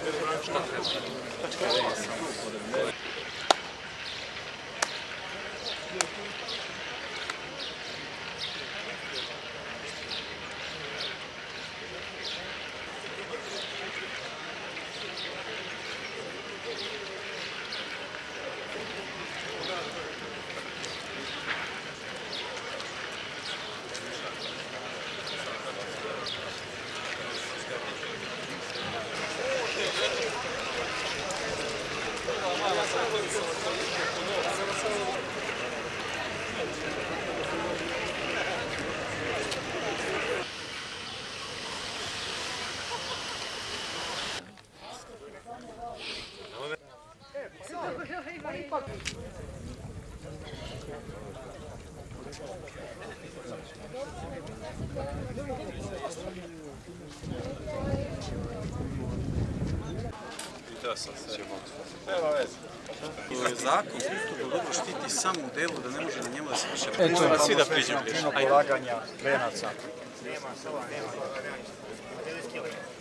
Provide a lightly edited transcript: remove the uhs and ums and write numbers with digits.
Zakon kulturno dobro štiti samo u delu da ne može na njemu da se više... Mora svi da priđu. Polaganja venaca.